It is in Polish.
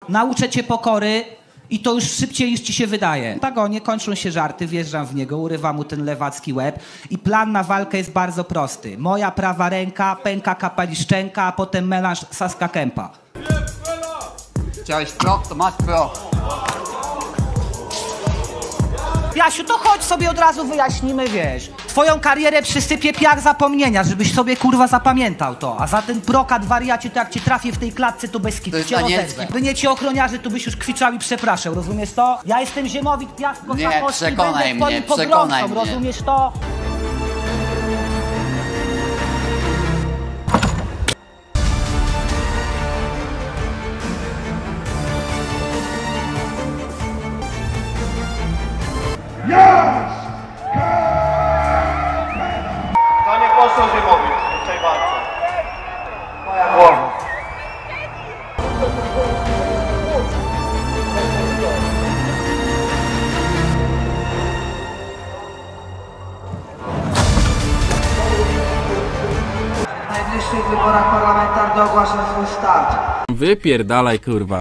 Nauczę cię pokory i to już szybciej niż ci się wydaje. Tak o, nie kończą się żarty, wjeżdżam w niego, urywam mu ten lewacki łeb i plan na walkę jest bardzo prosty. Moja prawa ręka, pęka kapaliszczenka, a potem melanż Saska Kępa. Chciałeś pro, to masz pro. Jasiu, to chodź sobie od razu wyjaśnimy, wiesz. Twoją karierę przysypie piach zapomnienia, żebyś sobie kurwa zapamiętał to. A za ten brokat wariacie, to jak cię trafię w tej klatce, to bez kitu cię rozezwę. By nie ci ochroniarzy, to byś już kwiczał i przepraszał, rozumiesz to? Ja jestem Ziemowit Piast Kosakowski, będę twoim pogromcą, rozumiesz to? To nie poszło Ziemowit w tej walce. Moja głowa. W najbliższych wyborach parlamentarnych ogłaszam swój start. Wypierdalaj, kurwa.